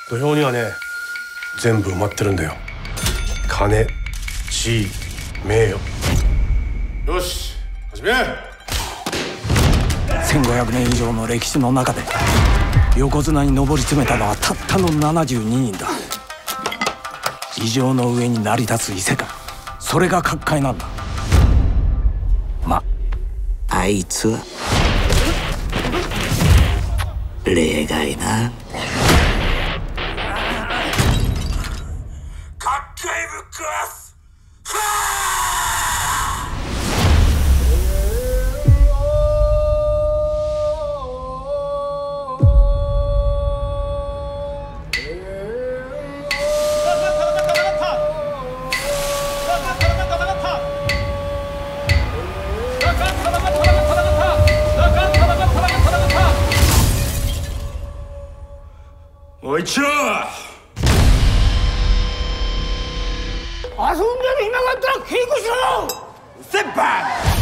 土俵にはね、全部埋まってるんだよ。金、地位、名誉。よし、始め。 1500年以上の歴史の中で横綱に上り詰めたのはたったの72人だ。異常の上に成り立つ異世界、それが角界なんだ。ま、あいつは例外な。角界ぶっ壊す。 おい一郎、 遊んでる暇があったら稽古しろ。先輩。